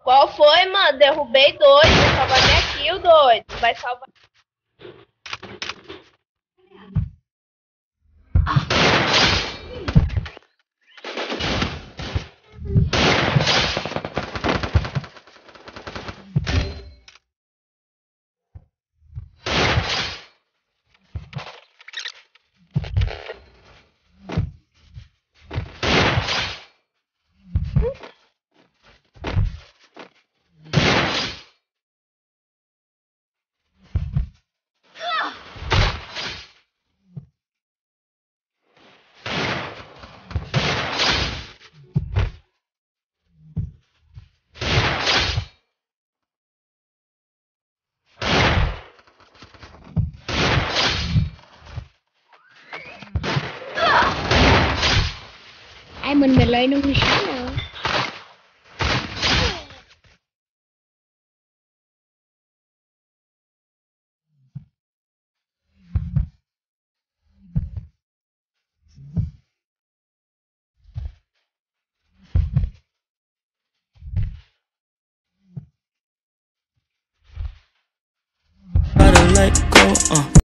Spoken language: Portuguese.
Qual foi, mano? Derrubei dois. Vai salvar minha kill, doido. Vai salvar. Ai, mano, melhor não rushar, não. Gotta let go,